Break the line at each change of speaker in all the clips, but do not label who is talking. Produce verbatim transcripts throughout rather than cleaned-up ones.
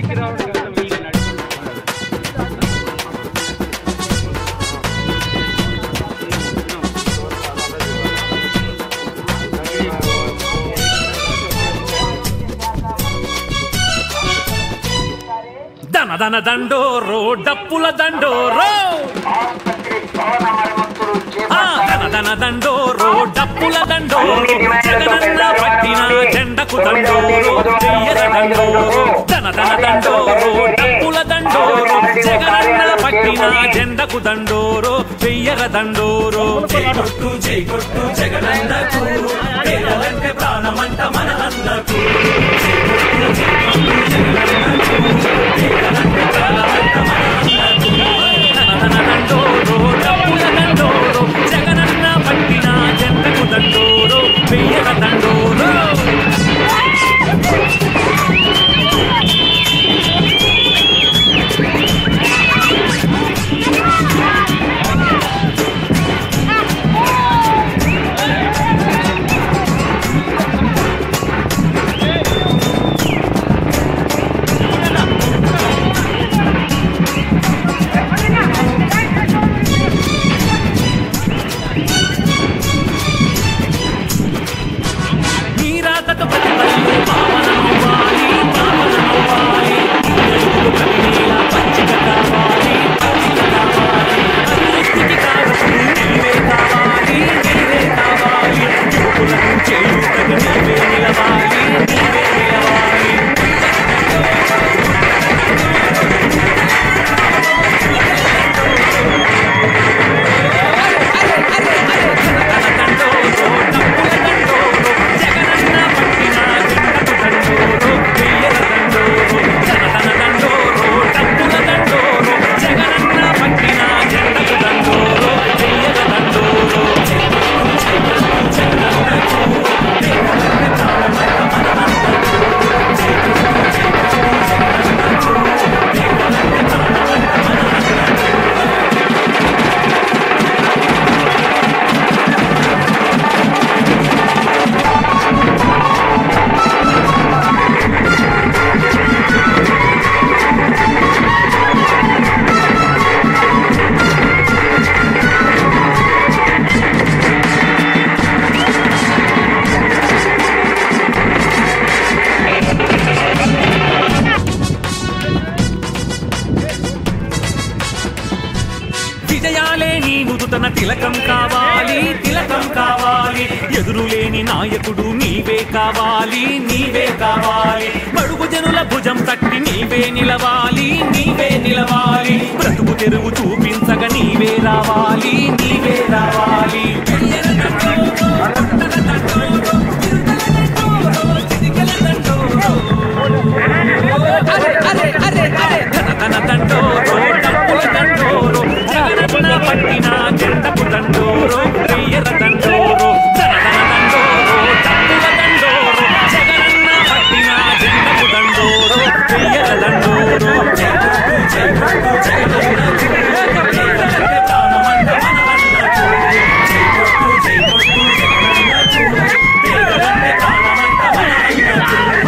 దన దండోరో డప్పుల దండోరో దన దన దండోరో డప్పుల దండోరో జగనన్న పట్టిన జెండకు దండోరో వెయ్యర దండోరో దన దన దండోరో డప్పుల దండోరో జగనన్న పట్టిన జెండకు దండోరో వెయ్యర దండోరో జై కొట్టు జై కొట్టు జగనన్నకు పేదలంటే ప్రాణమంట మన అన్నకు జగనన్న పట్టిన జెండకు దండోరో వెయ్యర దండోరో విజయాలే నీ నుదుటన తిలకం కావాలి తిలకం కావాలి ఎదురులేని నాయకుడు నీవే కావాలి నీవే కావాలి బడుగు జనుల భుజం తట్టి నీవే నిలవాలి నీవే నిలవాలి బ్రతుకు తెరువు చూపించగా నీవే రావాలి నీవే రావాలి ధన దండోరో డప్పుల దండోరో జగనన్న పట్టిన జెండకు దండోరో వెయ్యర దండోరో ధన దండోరో డప్పుల దండోరో జగనన్న పట్టిన జెండకు దండోరో వెయ్యర దండోరో జై కొట్టు జై కొట్టు జగనన్నకు పేదలంటే ప్రాణమంట మన అన్నకు జై కొట్టు జై కొట్టు జగనన్నకు పేదలంటే ప్రాణమంట మన అన్నకు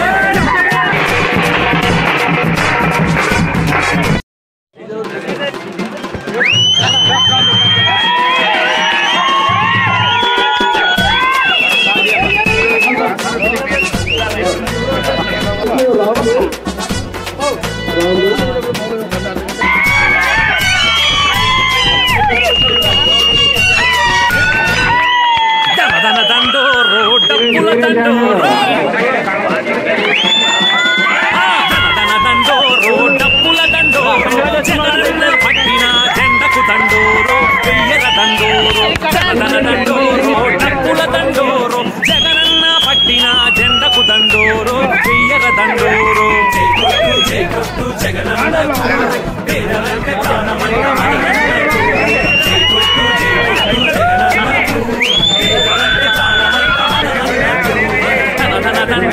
దన దండోరో డప్పుల దండోరో దన దండోరో డప్పుల దండోరో జగనన్న పట్టిన జెండకు దండోరో వెయ్యర దండోరో దన దండోరో డప్పుల దండోరో జగనన్న పట్టిన జెండకు దండోరో వెయ్యర దండోరో జై కొట్టు జై కొట్టు జగనన్నకు పేదలంటే ప్రాణమంట మన అన్నకు జై కొట్టు జై కొట్టు జగనన్నకు పేదలంటే ప్రాణమంట మన అన్నకు ధన ధన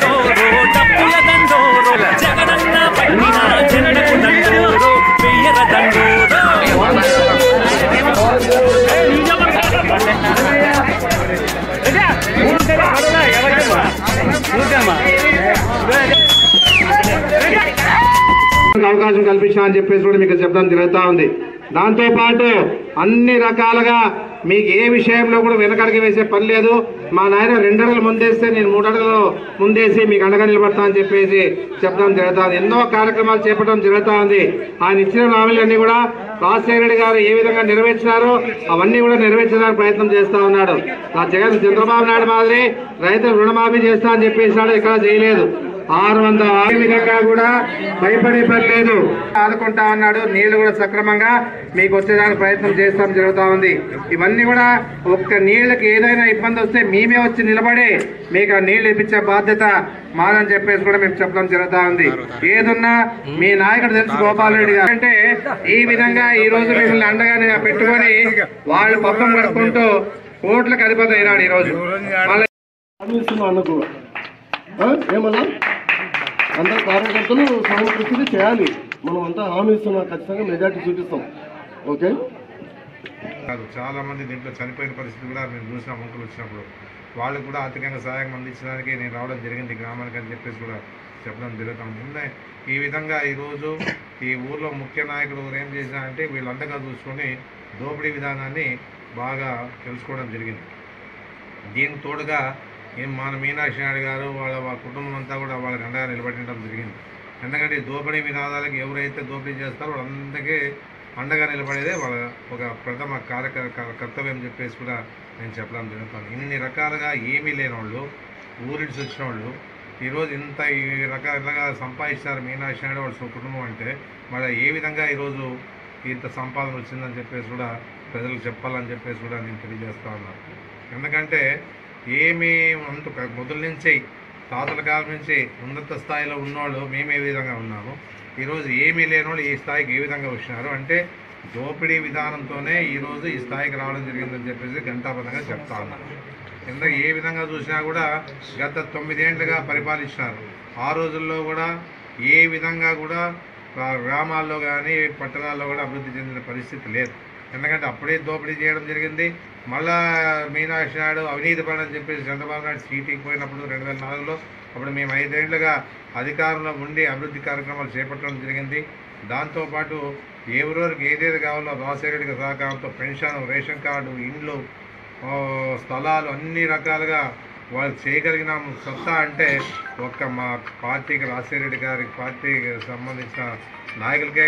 అవకాశం కల్పించా అని చెప్పేసి కూడా మీకు చెప్పడం జరుగుతూ ఉంది. దాంతోపాటు అన్ని రకాలుగా మీకు ఏ విషయంలో కూడా వెనకడికి వేసే పని లేదు. మా నాయన రెండు అడుగులు ముందేస్తే నేను మూడు అడుగులు ముందేసి మీకు అండగా నిలబడతా అని చెప్పేసి చెప్పడం జరుగుతుంది. ఎన్నో కార్యక్రమాలు చేపట్టడం జరుగుతూ ఉంది. ఆయన ఇచ్చిన హామీలన్నీ కూడా రాజశేఖర రెడ్డి గారు ఏ విధంగా నెరవేర్చినారో అవన్నీ కూడా నెరవేర్చడానికి ప్రయత్నం చేస్తా ఉన్నాడు. ఆ జగన్ చంద్రబాబు నాయుడు మాదిరి రైతులు రుణమాఫీ చేస్తా అని చెప్పేసినాడు, ఇక్కడ చేయలేదు. ఆరు వందల ఆరు విధంగా కూడా భయపడే పని లేదు, ఆదుకుంటా ఉన్నాడు. నీళ్లు కూడా సక్రమంగా మీకు వచ్చేదానికి ప్రయత్నం చేస్తాం జరుగుతూ ఉంది. ఇవన్నీ కూడా ఒక్క నీళ్ళకి ఏదైనా ఇబ్బంది వస్తే మేమే వచ్చి నిలబడి మీకు ఆ నీళ్లు ఇప్పించే బాధ్యత మాదని చెప్పేసి కూడా మేము చెప్పడం జరుగుతూ ఉంది. ఏదున్నా మీ నాయకుడు తెలుసు గోపాల్ రెడ్డి గారు అంటే ఈ విధంగా ఈ రోజు మిమ్మల్ని అండగా పెట్టుకొని వాళ్ళు పక్కన కడుకుంటూ కోట్లకు అధిపతి అయినాడు. ఈ రోజు
ఏమన్నా అందరు కార్యకర్తలు స్వయం కృషి చేయాలి. మనం అంతా హామీ ఇస్తున్నాం, ఖచ్చితంగా మెజార్టీ చూపిస్తాం. ఓకే,
చాలా మంది దీంట్లో చనిపోయిన పరిస్థితి కూడా మేము చూసినాం. అంకులు వచ్చినప్పుడు వాళ్ళకు కూడా ఆర్థికంగా సహాయం అందించడానికి నేను రావడం జరిగింది గ్రామానికి అని చెప్పేసి కూడా చెప్పడం జరుగుతాం. ముందే ఈ విధంగా ఈరోజు ఈ ఊర్లో ముఖ్య నాయకుడు ఏం చేసినారంటే వీళ్ళంతగా చూసుకొని దోపిడీ విధానాన్ని బాగా తెలుసుకోవడం జరిగింది. దీనికి తోడుగా ఏం మన మీనాక్షి నాయుడు గారు వాళ్ళ వాళ్ళ కుటుంబం అంతా కూడా వాళ్ళకి అండగా నిలబడడం జరిగింది. ఎందుకంటే దోపిడీ విధానాలకు ఎవరైతే దోపిడీ చేస్తారో వాళ్ళందరికీ అండగా నిలబడేదే వాళ్ళ ఒక ప్రథమ కార్యక కర్తవ్యం చెప్పేసి కూడా నేను చెప్పడం జరుగుతాను. ఇన్ని రకాలుగా ఏమీ లేని వాళ్ళు, ఊరిడిచి వచ్చిన వాళ్ళు ఈరోజు ఇంత ఈ రకాలుగా సంపాదిస్తారు మీనాక్షి నాయుడు వాళ్ళ కుటుంబం అంటే మళ్ళీ ఏ విధంగా ఈరోజు ఇంత సంపాదన వచ్చిందని చెప్పేసి కూడా ప్రజలకు చెప్పాలని చెప్పేసి కూడా నేను తెలియజేస్తా ఉన్నాను. ఎందుకంటే ఏమీ అంత మొదల నుంచి తాతల కాలం నుంచి ఉన్నత స్థాయిలో ఉన్నవాళ్ళు మేము ఏ విధంగా ఉన్నాము, ఈరోజు ఏమీ లేని వాళ్ళు ఈ స్థాయికి ఏ విధంగా వచ్చినారు అంటే దోపిడీ విధానంతోనే ఈరోజు ఈ స్థాయికి రావడం జరిగిందని చెప్పేసి ఘంటాపథంగా చెప్తా ఉన్నారు. ఎందుకు ఏ విధంగా చూసినా కూడా గత తొమ్మిదేండ్లుగా పరిపాలించినారు. ఆ రోజుల్లో కూడా ఏ విధంగా కూడా గ్రామాల్లో కానీ పట్టణాల్లో కూడా అభివృద్ధి చెందిన పరిస్థితి లేదు. ఎందుకంటే అప్పుడే దోపిడీ చేయడం జరిగింది. మళ్ళా మీనాక్షి నాయుడు అవినీతి పడని చెప్పేసి చంద్రబాబు నాయుడు సీటీకి పోయినప్పుడు రెండు వేల నాలుగులో అప్పుడు మేము ఐదేళ్లుగా అధికారంలో ఉండి అభివృద్ధి కార్యక్రమాలు చేపట్టడం జరిగింది. దాంతోపాటు ఎవరెవరికి ఏదేది కావాలో రాజశేఖర సహకారంతో పెన్షన్, రేషన్ కార్డు, ఇండ్లు, స్థలాలు అన్ని రకాలుగా వాళ్ళు చేయగలిగిన సత్తా అంటే ఒక్క మా పార్టీకి రాజశేఖర రెడ్డి గారి పార్టీకి సంబంధించిన నాయకులకే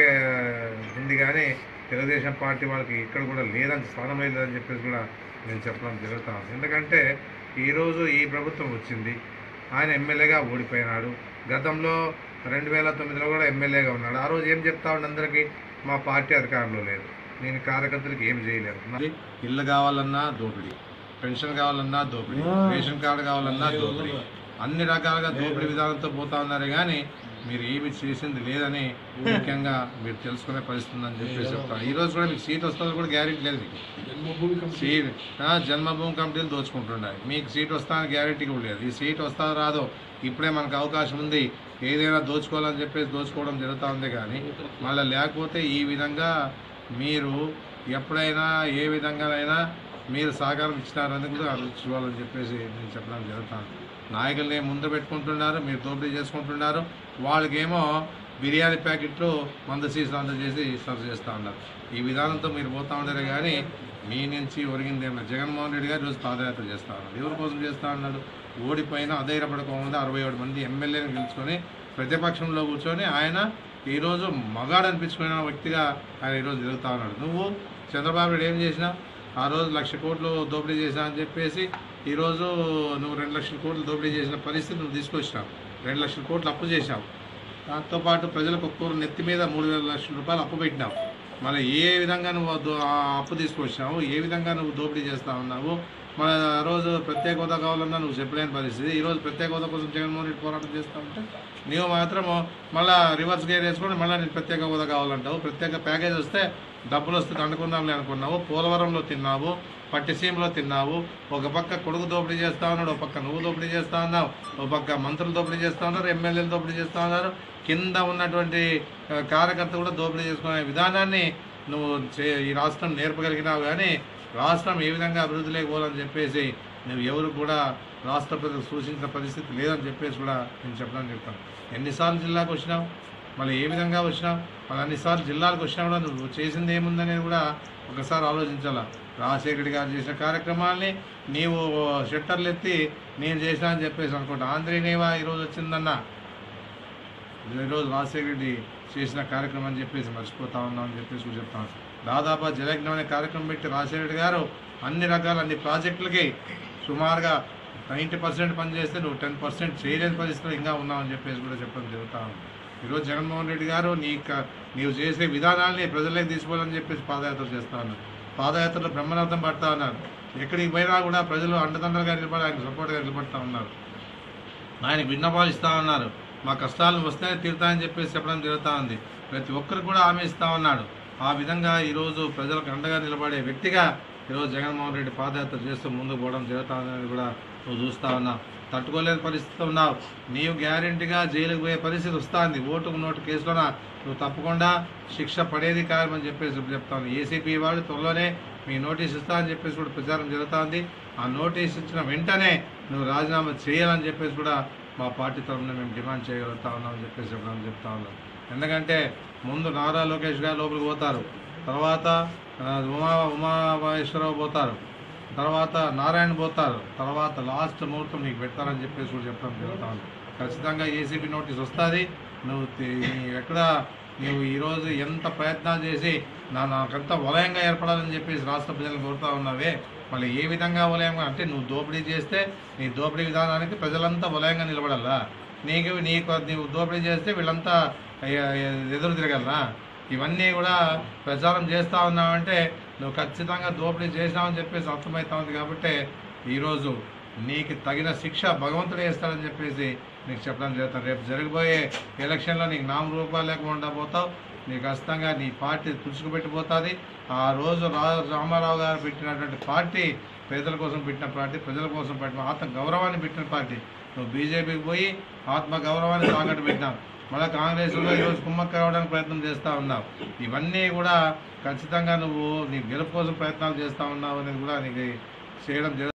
ఉంది. కానీ తెలుగుదేశం పార్టీ వాళ్ళకి ఇక్కడ కూడా లేదని స్థానం లేదని చెప్పేసి కూడా నేను చెప్పడం జరుగుతాను. ఎందుకంటే ఈరోజు ఈ ప్రభుత్వం వచ్చింది, ఆయన ఎమ్మెల్యేగా ఓడిపోయినాడు. గతంలో రెండు వేల తొమ్మిదిలో కూడా ఎమ్మెల్యేగా ఉన్నాడు. ఆ రోజు ఏం చెప్తా ఉండే అందరికీ మా పార్టీ అధికారంలో లేదు, నేను కార్యకర్తలకు ఏం చేయలేదు. మరి ఇల్లు కావాలన్నా దోపిడీ, పెన్షన్ కావాలన్నా దోపిడీ, రేషన్ కార్డు కావాలన్నా దోపిడీ, అన్ని రకాలుగా దోపిడీ విధానంతో పోతా ఉన్నారు. కానీ మీరు ఏమి చేసింది లేదని ముఖ్యంగా మీరు తెలుసుకునే పరిస్థితి ఉందని చెప్పేసి చెప్తాను. ఈరోజు కూడా మీకు సీట్ వస్తుందో కూడా గ్యారెంటీ లేదు. మీకు సీట్ జన్మభూమి కమిటీలు దోచుకుంటున్నాయి, మీకు సీట్ వస్తానని గ్యారెంటీ కూడా లేదు. ఈ సీట్ వస్తా రాదో ఇప్పుడే మనకు అవకాశం ఉంది, ఏదైనా దోచుకోవాలని చెప్పేసి దోచుకోవడం జరుగుతూ ఉంది. కానీ మళ్ళీ లేకపోతే ఈ విధంగా మీరు ఎప్పుడైనా ఏ విధంగానైనా మీరు సహకారం ఇచ్చినారని కూడా చూడాలని చెప్పేసి నేను చెప్పడం జరుగుతాను. నాయకుల్ని ముందు పెట్టుకుంటున్నారు, మీరు దోపిడీ చేసుకుంటున్నారు. వాళ్ళకేమో బిర్యానీ ప్యాకెట్లు వంద సీసాలు అందజేసి సర్వ్ చేస్తూ ఉన్నారు. ఈ విధానంతో మీరు పోతూ ఉన్నారు. కానీ మీ నుంచి ఒరిగిందేమో జగన్మోహన్ రెడ్డి గారు రోజు పాదయాత్ర చేస్తూ ఉన్నారు. ఎవరి కోసం చేస్తూ ఉన్నాడు? ఓడిపోయినా అధైర్యపడకుండా అరవై ఏడు మంది ఎమ్మెల్యేని గెలుచుకొని ప్రతిపక్షంలో కూర్చొని ఆయన ఈరోజు మగాడు అనిపించుకున్న వ్యక్తిగా ఆయన ఈరోజు తిరుగుతూ ఉన్నాడు. నువ్వు చంద్రబాబు నాయుడు ఏం చేసినా ఆ రోజు లక్ష కోట్లు దోపిడీ చేశా అని చెప్పేసి ఈరోజు నువ్వు రెండు లక్షల కోట్లు దోపిడీ చేసిన పరిస్థితి నువ్వు తీసుకొచ్చినావు. రెండు లక్షల కోట్లు అప్పు చేశావు. దాంతోపాటు ప్రజలకు ఒక్కొక్కరు నెత్తి మీద మూడు వేల లక్షల రూపాయలు అప్పు పెట్టినావు. మళ్ళీ ఏ విధంగా నువ్వు అప్పు తీసుకొచ్చినావు, ఏ విధంగా నువ్వు దోపిడీ చేస్తూ ఉన్నావు. మన ఆ రోజు ప్రత్యేక హోదా కావాలన్నా నువ్వు చెప్పలేని పరిస్థితి. ఈరోజు ప్రత్యేక హోదా కోసం జగన్మోహన్ రెడ్డి పోరాటం చేస్తూ ఉంటే నువ్వు మాత్రము మళ్ళీ రివర్స్ గేర్ వేసుకొని మళ్ళీ నేను ప్రత్యేక హోదా కావాలంటావు. ప్రత్యేక ప్యాకేజ్ వస్తే డబ్బులు వస్తే దండుకుందాంలే అనుకున్నావు. పోలవరంలో తిన్నావు, పట్టిసీమలో తిన్నావు. ఒక పక్క కొడుకు దోపిడీ చేస్తూ ఉన్నాడు, ఒక పక్క నువ్వు దోపిడీ చేస్తూ ఉన్నావు, ఒక పక్క మంత్రులు దోపిడీ చేస్తూ ఉన్నారు, ఎమ్మెల్యేలు దోపిడీ చేస్తూ ఉన్నారు. కింద ఉన్నటువంటి కార్యకర్త కూడా దోపిడీ చేసుకునే విధానాన్ని నువ్వు ఈ రాష్ట్రం నేర్పగలిగినావు. కానీ రాష్ట్రం ఏ విధంగా అభివృద్ధిలోకి పోవాలని చెప్పేసి నువ్వు ఎవరు కూడా రాష్ట్ర ప్రజలకు సూచించిన పరిస్థితి లేదని చెప్పేసి కూడా నేను చెప్పడానికి చెప్తాను. ఎన్నిసార్లు జిల్లాకు వచ్చినావు? మళ్ళీ ఏ విధంగా వచ్చినావు, మళ్ళీ అన్నిసార్లు జిల్లాలకు వచ్చినా కూడా నువ్వు చేసింది ఏముందనేది కూడా ఒకసారి ఆలోచించాలా. రాజశేఖర రెడ్డి గారు చేసిన కార్యక్రమాల్ని నీవు షట్టర్లు ఎత్తి నేను చేసినా అని చెప్పేసి అనుకుంటా. ఆంధ్రీనేవా ఈరోజు వచ్చిందన్న, ఈరోజు రాజశేఖర రెడ్డి చేసిన కార్యక్రమం అని చెప్పేసి మర్చిపోతా ఉన్నాం అని చెప్పేసి కూడా చెప్తాను. దాదాపు జలయజ్ఞం అనే కార్యక్రమం పెట్టి రాజశేఖర రెడ్డి గారు అన్ని రకాల అన్ని ప్రాజెక్టులకి సుమారుగా నైంటీ పర్సెంట్ పనిచేస్తే నువ్వు టెన్ పర్సెంట్ చేయలేని పరిస్థితిలో ఇంకా ఉన్నావని చెప్పేసి కూడా చెప్పడం జరుగుతా ఉంది. ఈరోజు జగన్మోహన్ రెడ్డి గారు నీ నీవు చేసే విధానాల్ని ప్రజల్లోకి తీసుకోవాలని చెప్పేసి పాదయాత్ర చేస్తూ ఉన్నారు. పాదయాత్రలో బ్రహ్మరథం పడతా ఉన్నారు. ఎక్కడికి పోయినా కూడా ప్రజలు అండదండలుగా నిలబడి ఆయన సపోర్ట్గా నిలబడతా ఉన్నారు. ఆయనకు విన్నపాలు ఇస్తూ ఉన్నారు. మా కష్టాలు వస్తేనే తీరుతాయని చెప్పేసి చెప్పడం జరుగుతూ ఉంది. ప్రతి ఒక్కరు కూడా హామీ ఇస్తూ ఉన్నాడు. ఆ విధంగా ఈరోజు ప్రజలకు అండగా నిలబడే వ్యక్తిగా ఈరోజు జగన్మోహన్ రెడ్డి పాదయాత్ర చేస్తూ ముందుకు పోవడం జరుగుతుందని కూడా నువ్వు చూస్తూ ఉన్నావు. తట్టుకోలేని పరిస్థితి ఉన్నావు. నీవు గ్యారెంటీగా జైలుకు పోయే పరిస్థితి వస్తుంది. ఓటుకు నోటు కేసులోన నువ్వు తప్పకుండా శిక్ష పడేది కాదని చెప్పేసి చెప్తాను. ఏసీపీ వాళ్ళు త్వరలోనే మీ నోటీస్ ఇస్తా అని చెప్పేసి కూడా ప్రచారం జరుగుతుంది. ఆ నోటీస్ ఇచ్చిన వెంటనే నువ్వు రాజీనామా చేయాలని చెప్పేసి కూడా మా పార్టీ తరఫున మేము డిమాండ్ చేయగలుగుతా ఉన్నామని చెప్పేసి చెప్పడం చెప్తా ఉన్నాం. ఎందుకంటే ముందు నారా లోకేష్ గారు లోపలికి పోతారు, తర్వాత ఉమా ఉమామహేశ్వరరావు పోతారు, తర్వాత నారాయణ పోతారు, తర్వాత లాస్ట్ ముహూర్తం నీకు పెడతారని చెప్పేసి కూడా చెప్పడం జరుగుతా ఉంది. ఖచ్చితంగా ఏసీబీ నోటీస్ వస్తుంది. నువ్వు ఎక్కడ నువ్వు ఈరోజు ఎంత ప్రయత్నాలు చేసి నా నాకంతా వలయంగా ఏర్పడాలని చెప్పేసి రాష్ట్ర ప్రజలను కోరుతా ఉన్నావే, మళ్ళీ ఏ విధంగా వలయంగా అంటే నువ్వు దోపిడీ చేస్తే నీ దోపిడీ విధానానికి ప్రజలంతా వలయంగా నిలబడాలా? నీకు నీకు నీవు దోపిడీ చేస్తే వీళ్ళంతా ఎదురు తిరగలనా? ఇవన్నీ కూడా ప్రచారం చేస్తూ ఉన్నావంటే నువ్వు ఖచ్చితంగా దోపిడీ చేసినావని చెప్పేసి అర్థమవుతా ఉంది. కాబట్టి ఈరోజు నీకు తగిన శిక్ష భగవంతుడే వేస్తాడని చెప్పేసి నీకు చెప్పడం జరుగుతుంది. రేపు జరగబోయే ఎలక్షన్లో నీకు నామరూపాలు లేకుండా పోతావు. నీకు ఖచ్చితంగా నీ పార్టీ తుడుచుకుపెట్టిపోతుంది. ఆ రోజు రా రామారావు గారు పెట్టినటువంటి పార్టీ పేదల కోసం పెట్టిన పార్టీ, ప్రజల కోసం పెట్టిన ఆత్మ గౌరవాన్ని పెట్టిన పార్టీ. నువ్వు బీజేపీకి పోయి ఆత్మ గౌరవాన్ని తాకట్టు పెట్టినావు. మళ్ళీ కాంగ్రెస్లో ఈరోజు కుమ్మక్క రావడానికి ప్రయత్నం చేస్తూ ఉన్నావు. ఇవన్నీ కూడా ఖచ్చితంగా నువ్వు నీ గెలుపు కోసం ప్రయత్నాలు చేస్తూ ఉన్నావు అనేది కూడా నీకు చేయడం జరుగుతుంది.